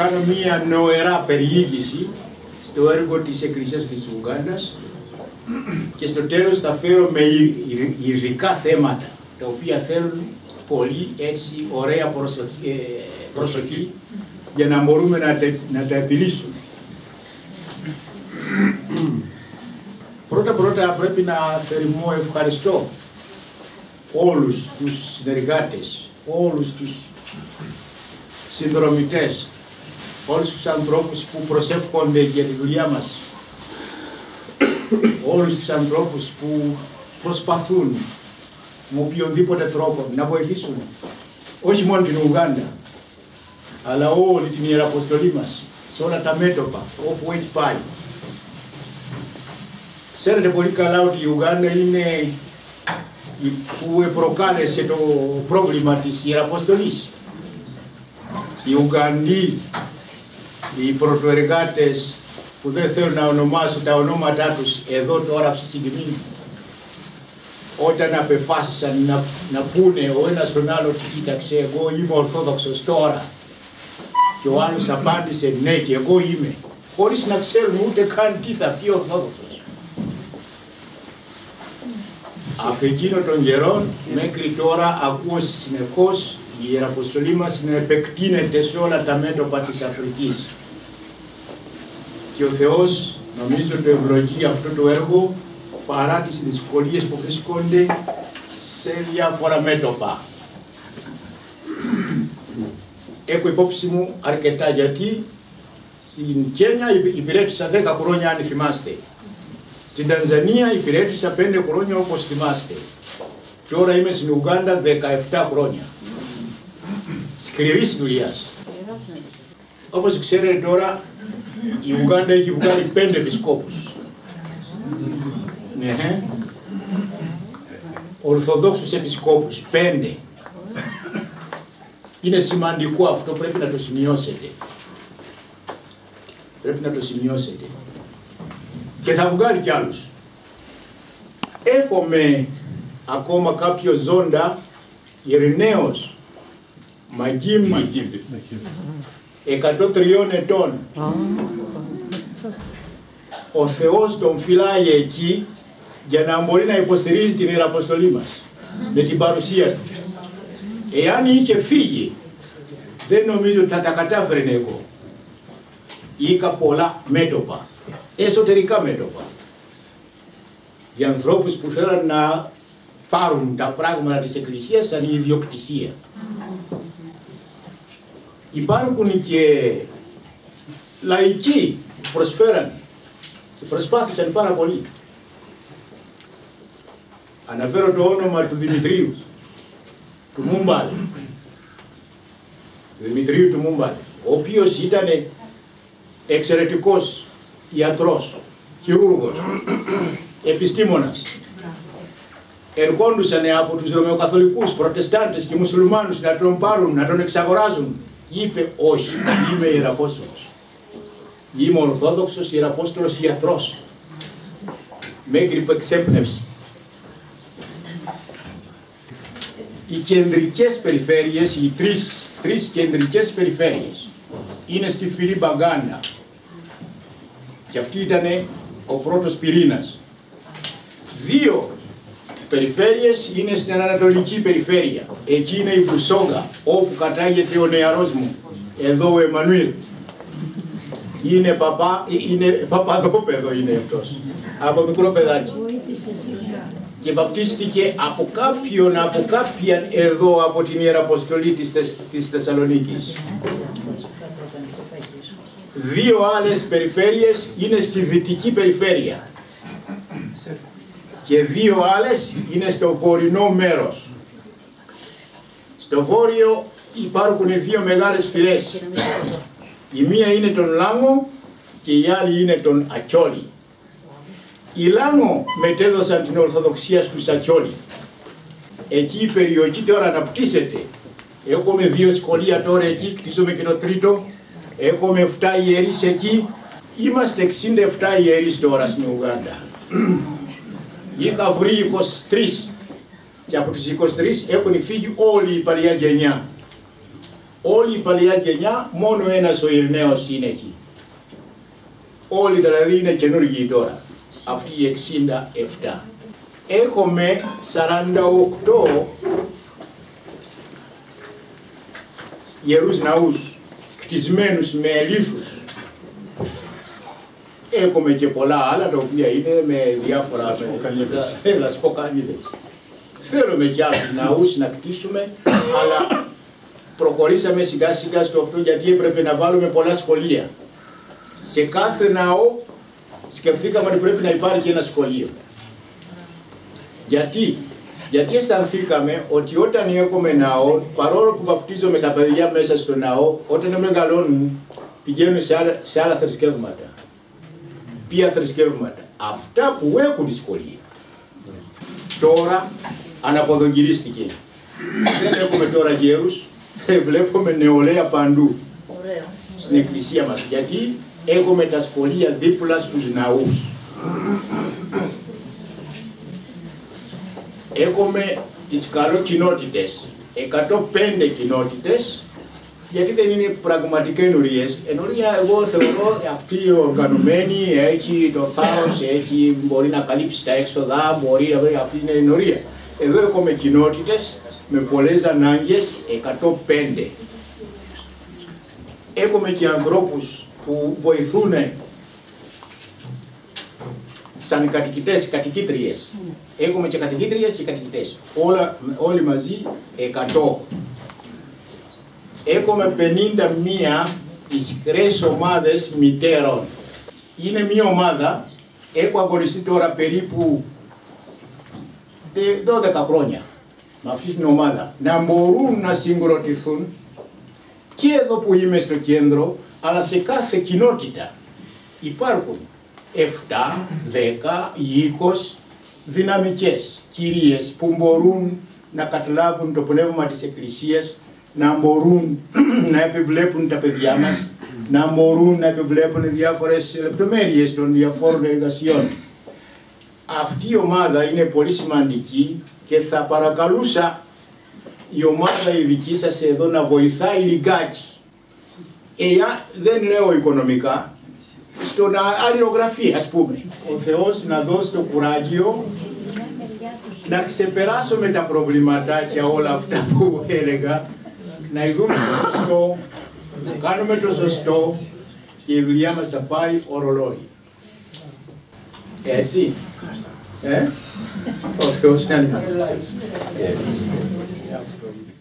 κάνω μία νοερά περιήγηση στο έργο της Εκκλησίας της Ουγγάντας και στο τέλος θα φέρω με ειδικά θέματα τα οποία θέλουν πολύ έτσι ωραία προσοχή για να μπορούμε να τα επιλύσουμε. Πρώτα πρέπει να θερμώ ευχαριστώ όλους τους συνεργάτες, όλους τους συνδρομητές, όλους τους ανθρώπους που προσεύχονται για τη δουλειά μας, όλους τους ανθρώπους που προσπαθούν με οποιονδήποτε τρόπο να βοηθήσουν όχι μόνο την Ουγγάντα, αλλά όλη την Ιεραποστολή μας, σε όλα τα μέτωπα, όπου έχει πάει. Ξέρετε πολύ καλά ότι η Ουγγάντα είναι που προκάλεσε το πρόβλημα της Ιεραποστολής. Οι Ουγγαντοί, οι πρωτοεργάτες που δεν θέλουν να ονομάσουν τα ονόματά τους εδώ τώρα αυτή τη στιγμή, όταν απεφάσισαν να πούνε ο ένας τον άλλο, κοίταξε, εγώ είμαι Ορθόδοξος τώρα, και ο άλλος απάντησε ναι και εγώ είμαι, χωρίς να ξέρουν ούτε καν τι θα πει Ορθόδοξος. Από εκείνο τον καιρό μέχρι τώρα ακούω συνεχώς η Ιεραποστολή μας να επεκτείνεται σε όλα τα μέτωπα της Αφρικής. Και ο Θεός νομίζω το ευλογεί αυτό το έργο παρά τις δυσκολίες που βρίσκονται σε διάφορα μέτωπα. Έχω υπόψη μου αρκετά γιατί στην Κένια υπηρέτησα 10 χρόνια αν θυμάστε. Στην Τανζανία υπηρέτησα 5 χρόνια όπως θυμάστε. Τώρα είμαι στην Ουγγάντα 17 χρόνια. Σκληρής δουλειάς. Όπως ξέρετε τώρα η Ουγγάντα έχει βγάλει 5 επισκόπους. Ναι. Ορθοδόξους επισκόπους, 5. Είναι σημαντικό αυτό, πρέπει να το σημειώσετε. Πρέπει να το σημειώσετε. Και θα βγάλει κι άλλους. Έχουμε ακόμα κάποιο ζώντα, Ειρηναίος, Μαγκίμνη, 103 ετών. Ο Θεός τον φυλάει εκεί για να μπορεί να υποστηρίζει την Ιεραποστολή μας με την παρουσία του. Εάν είχε φύγει, δεν νομίζω ότι θα τα κατάφερνε εγώ. Είχα πολλά μέτωπα, εσωτερικά μέτωπα, για ανθρώπους που θέλαν να πάρουν τα πράγματα της Εκκλησίας σαν ιδιοκτησία. Υπάρχουν και λαϊκοί που προσφέραν και προσπάθησαν πάρα πολύ. Αναφέρω το όνομα του Δημητρίου, του Μούμπαλε. Του Δημητρίου του Μούμπαλε, ο οποίος ήταν εξαιρετικός ιατρός, χειρούργος, επιστήμονας. Ερχόντουσαν από τους Ρωμαιοκαθολικούς, Προτεστάντες και Μουσουλμάνους να τον πάρουν, να τον εξαγοράζουν. Είπε όχι, είμαι Ιεραπόστολος. Είμαι Ορθόδοξος Ιεραπόστολος ιατρός. Μέχρι που εξέπνευσε. Οι κεντρικές περιφέρειες, οι τρεις κεντρικές περιφέρειες είναι στη Φιλιμπαγκάντα. Και αυτή ήταν ο πρώτος πυρήνας. 2 περιφέρειες είναι στην Ανατολική περιφέρεια. Εκεί είναι η Βουσόγκα, όπου κατάγεται ο νεαρός μου, εδώ ο Εμμανουήλ. Είναι παπαδόπεδο είναι αυτός, από μικρό παιδάκι. Και βαπτίστηκε από κάποιαν εδώ από την Ιεραποστολή της Θεσσαλονίκης. 2 άλλες περιφέρειες είναι στη Δυτική περιφέρεια. Και 2 άλλες είναι στο βορεινό μέρος. Στο βόρειο υπάρχουν 2 μεγάλες φυλές. Η μία είναι τον Λάγκο και η άλλη είναι τον Ατσόλη. Οι Λάγκο μετέδωσαν την Ορθοδοξία στους Ατσόλη. Εκεί η περιοχή τώρα αναπτύσσεται. Έχουμε 2 σχολεία τώρα εκεί, κτίζουμε και το 3ο. Έχουμε 7 ιερείς εκεί. Είμαστε 67 ιερείς τώρα στην Ουγγάντα. Είχα βρει 23 και από τους 23 έχουν φύγει όλη η παλιά γενιά. Όλη η παλιά γενιά, μόνο ένας ο Ειρηναίος είναι εκεί. Όλοι δηλαδή είναι καινούργιοι τώρα, αυτοί οι 67. Έχουμε 48 ιερούς ναούς, κτισμένους με λίθους. Έχουμε και πολλά άλλα, τα οποία είναι με διάφορα λασποκαλίδες. Θέλουμε και άλλους ναούς να κτίσουμε, αλλά προχωρήσαμε σιγά σιγά στο αυτό, γιατί έπρεπε να βάλουμε πολλά σχολεία. Σε κάθε ναό σκεφτήκαμε ότι πρέπει να υπάρχει ένα σχολείο. Γιατί αισθανθήκαμε ότι όταν έχουμε ναό, παρόλο που βαπτίζουμε τα παιδιά μέσα στο ναό, όταν μεγαλώνουν πηγαίνουν σε άλλα θρησκεύματα. Ποια θρησκεύματα? Αυτά που έχουν σχολεία. Τώρα αναποδογυρίστηκε. Δεν έχουμε τώρα γέρους, βλέπουμε νεολαία παντού στην εκκλησία μας. Γιατί έχουμε τα σχολεία δίπλα στους ναούς. Έχουμε τις καλοκοινότητες, 105 κοινότητες, γιατί δεν είναι πραγματικά ενορίες. Ενορία, εγώ θεωρώ, αυτή οργανωμένη, έχει το θάρρος, μπορεί να καλύψει τα έξοδα, αυτή είναι ενορία. Εδώ έχουμε κοινότητες με πολλές ανάγκες, 105. Έχουμε και ανθρώπους που βοηθούν σαν κατοικητές, κατοικήτριες. Έχουμε και κατοικήτριες και κατοικητές. Όλοι μαζί 100. Έχουμε 51 ισχυρές ομάδες μητέρων. Είναι μια ομάδα, έχω αγωνιστεί τώρα περίπου 12 χρόνια με αυτή την ομάδα, να μπορούν να συγκροτηθούν και εδώ που είμαι στο κέντρο, αλλά σε κάθε κοινότητα υπάρχουν 7, 10, 20 δυναμικές κυρίες που μπορούν να καταλάβουν το πνεύμα της Εκκλησίας, να μπορούν να επιβλέπουν τα παιδιά μας, να μπορούν να επιβλέπουν διάφορες λεπτομέρειες των διαφόρων εργασιών. Αυτή η ομάδα είναι πολύ σημαντική και θα παρακαλούσα η ομάδα η δική σας εδώ να βοηθάει λιγάκι. Δεν λέω οικονομικά, στον αλληλογραφή, ας πούμε. Ο Θεός να δώσει το κουράγιο να ξεπεράσουμε τα προβληματάκια όλα αυτά που έλεγα, να ειδούμε το σωστό, να κάνουμε το σωστό και η δουλειά μας θα πάει ορολόι. Έτσι. Ο Θεός να είναι μαζί σας.